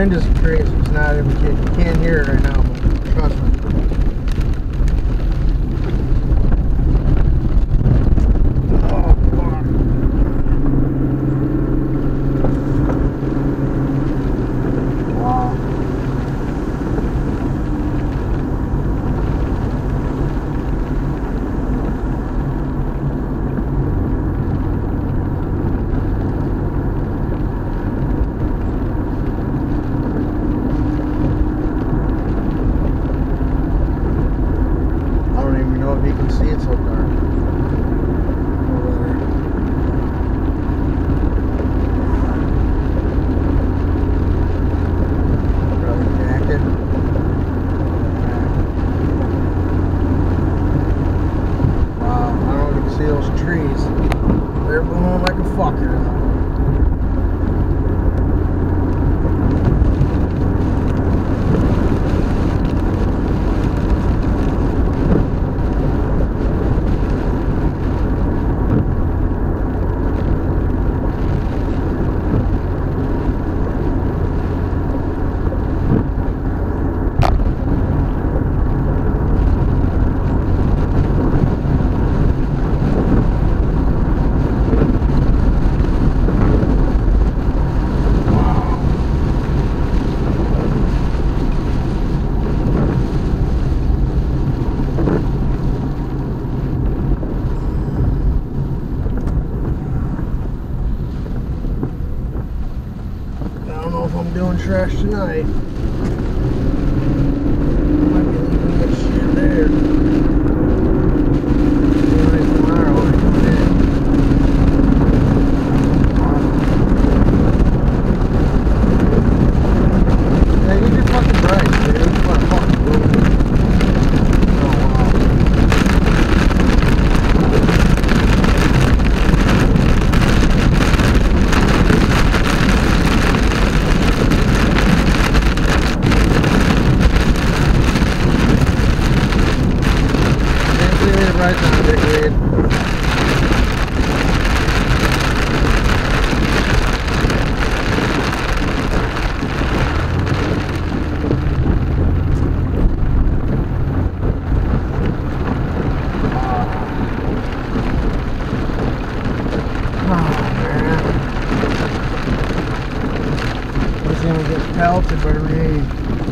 wind is crazy. It's not even kidding. You can't hear it right now, but trust me. Oh, fuck. Wow. You can see it's so dark over there. Probably jacket. Wow, I don't know if you can see those trees. They're blowing like a fucker. I don't know if I'm doing trash tonight. I might be leaving this shit there. Maybe tomorrow when I come in. Yeah, get your fucking price, dude. It's not fucking moving. Right now, big weed. Oh man, he's gonna get pelted by rain.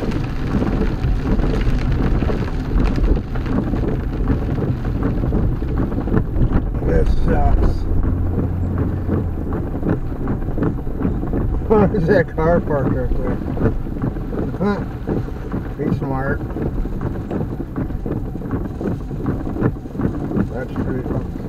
This sucks. Where's that car parked right there? Huh. Be smart. That's pretty fucking